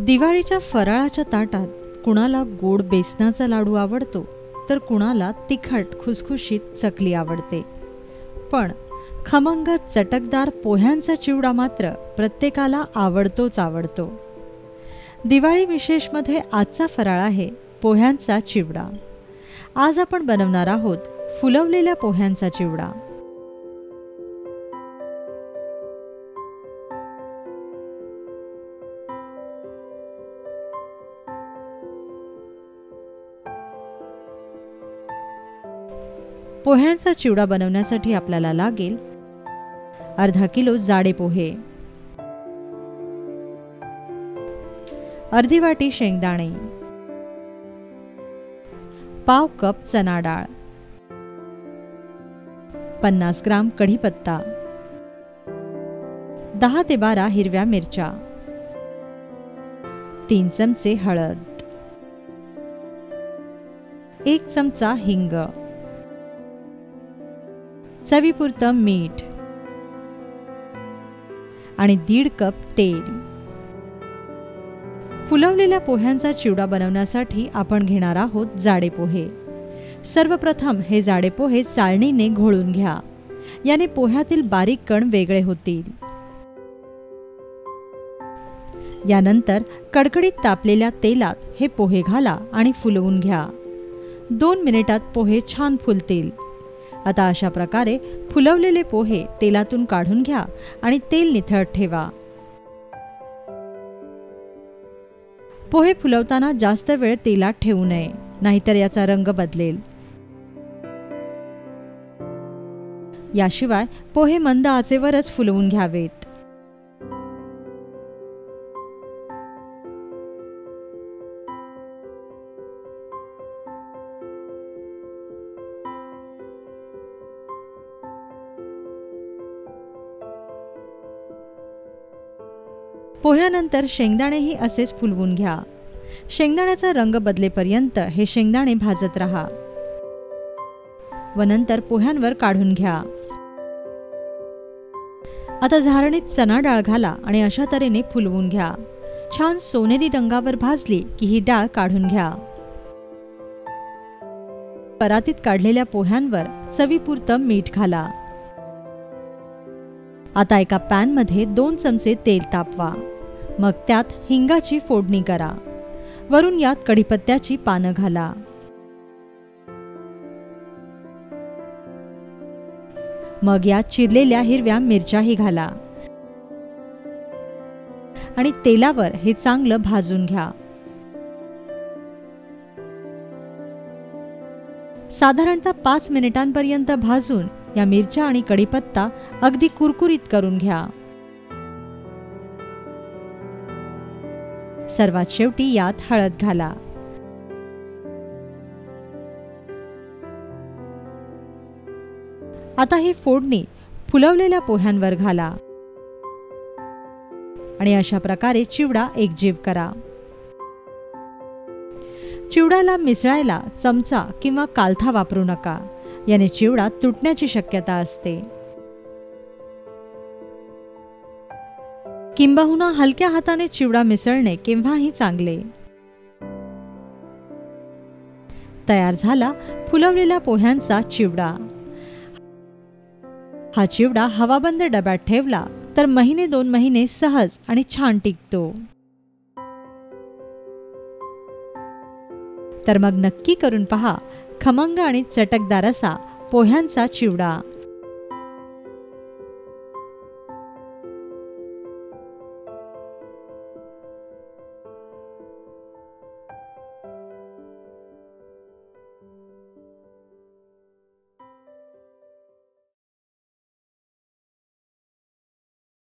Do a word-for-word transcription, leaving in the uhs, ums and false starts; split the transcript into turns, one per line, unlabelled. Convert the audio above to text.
दिवाळीच्या फराळाच्या ताटात कुणाला गोड बेसनाचा लाडू आवडतो, तर कुणाला तिखट खुसखुशीत चकली आवडते. पण खमंग चटकदार पोह्यांचा चिवडा मात्र प्रत्येकाला आवडतोच आवडतो. दिवाळी विशेषमध्ये आजचा फराळ आहे पोह्यांचा चिवडा. आज आपण बनवणार आहोत फुलवलेल्या पोह्यांचा चिवडा. पोह्यांचा चिवडा बनवण्यासाठी आपल्याला लागेल अर्धा किलो जाडे पोहे, अर्धी वाटी शेंगदाणे, पाव कप चना डाळ, पन्नास ग्राम कढीपत्ता, दहा ते बारा हिरव्या मिरच्या, तीन चमचे हळद, एक चमचा हिंग, चवीपुरतं मीठ आणि दीड कप तेल. फुलवलेल्या पोह्यांचा चिवडा बनवण्यासाठी आपण घेणार आहोत जाडे पोहे. सर्वप्रथम हे जाडे पोहे चाळणीने घोळून घ्या. याने पोह्यातील बारीक कण वेगळे होतील. यानंतर कडकडीत तापलेल्या तेलात हे पोहे घाला आणि फुलवून घ्या. दोन मिनिटात पोहे छान फुलतील. आता अशा प्रकारे फुलवलेले पोहे तेलातून काढून घ्या आणि तेल निथळत ठेवा. पोहे फुलवताना जास्त वेळ तेलात ठेवू नये, नाहीतर याचा रंग बदलेल. याशिवाय पोहे मंद आचेवरच फुलवून घ्यावेत. पोह्यानंतर शेंगदाणेही असेच फुलवून घ्या. शेंगदाण्याचा रंग बदलेपर्यंत हे शेंगदाणे भाजत राहा व नंतर पोह्यांवर काढून घ्या. आता झारणीत चना डाळ घाला आणि अशा तऱ्हेने फुलवून घ्या. छान सोनेरी रंगावर भाजली की ही डाळ काढून घ्या. परातीत काढलेल्या पोह्यांवर चवीपुरतं मीठ घाला. आता एका पॅन मध्ये दोन चमचे तेल तापवा. मग त्यात हिंगाची फोडणी करा. वरून यात कढीपत्त्याची पानं घाला. मग यात चिरलेल्या हिरव्या मिरच्याही घाला आणि तेलावर हे चांगलं भाजून घ्या. साधारणतः पाच मिनिटांपर्यंत भाजून या मिरच्या आणि कढीपत्ता अगदी कुरकुरीत करून घ्या. सर्वात शेवटी यात हळद घाला. आता ही फोडणी फुलवलेल्या पोह्यांवर घाला आणि अशा प्रकारे चिवडा एकजीव करा. चिवड्याला मिसळायला चमचा किंवा कालथा वापरू नका. याने चिवडा तुटण्याची शक्यता असते. किंबहुना हलक्या हाताने चिवडा मिसळणे केव्हाही चांगले. तयार झाला फुलवलेल्या पोह्यांचा चिवडा. हा चिवडा हवाबंद डब्यात ठेवला तर महिने दोन महिने सहज आणि छान टिकतो. तर मग नक्की करून पहा खमंग आणि चटकदार असा पोह्यांचा चिवडा.